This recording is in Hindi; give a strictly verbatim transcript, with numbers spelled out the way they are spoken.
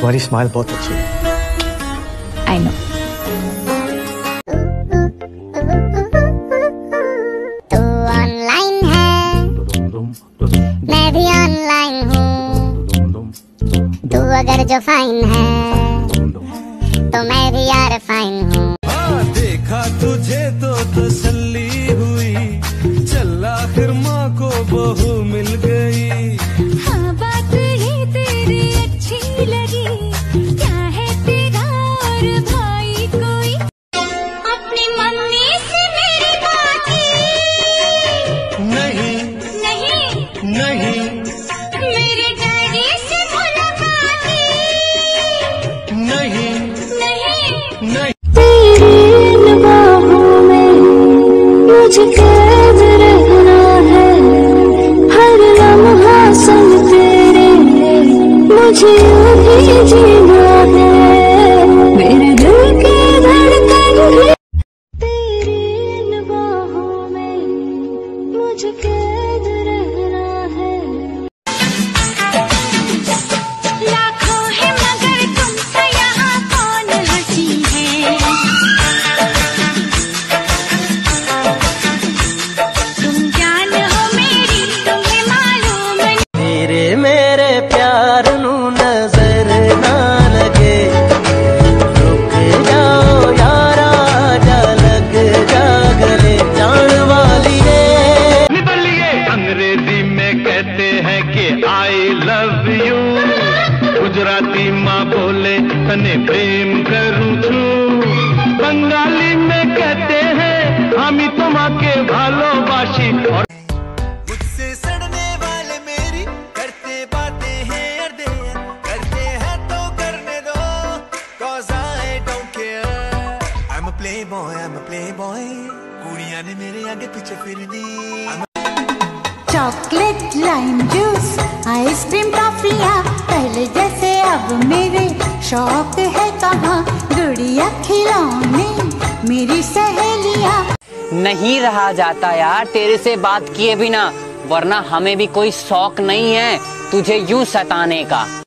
तुम्हारी स्माइल बहुत अच्छी है। I know. तू ऑनलाइन है, मैं भी ऑनलाइन हूँ। तू अगर जो फाइन है तो मैं भी यार फाइन हूँ। देखा तुझे तो तसल्ली हुई, चल आखिर माँ को बहू मिल गई। हाँ बात ही तेरी अच्छी लगी, क्या है तेरा और भाई कोई? अपनी मम्मी से मेरी बात की नहीं नहीं नहीं मेरे डैडी से मुलाकात की नहीं नहीं नहीं। तेरी निगाहों में मुझे कैद रहना है, हर लम्हा संग तेरे मुझे यूं ही जीना है। मेरे दिल की धड़कन भी तेरी निगाहों में मुझे कैद रहना है। लाखों है मगर तुमसे यहाँ कौन हंसी है? तुम जान हो मेरी, तुम्हें मालूम नहीं। तेरे मेरे प्यार नू नजर ना लगे, रुक जाओ यारा जा लग जा गले जान वाली है। निकलिए अंग्रेजी में कहते हैं कि आई लव यू, गुजराती माँ बोले तने प्रेम करूँ छू, बंगाली में कहते हैं हमी तुम्हाके भालोबाशी। और मुझसे सड़ने वाले मेरी करते बातें हैं अर्धे, करते हैं तो करने दो, cause I don't care. I'm a playboy, I'm a playboy, कुड़ियां ने मेरे आगे पीछे फिरनी। चॉकलेट, लाइम जूस, आइसक्रीम, टॉफियाँ पहले जैसे अब मेरे शौक है कहाँ? गुड़िया खिलौने मेरी सहेलियाँ। नहीं रहा जाता यार तेरे से बात किए बिना, वरना हमें भी कोई शौक नहीं है तुझे यूं सताने का।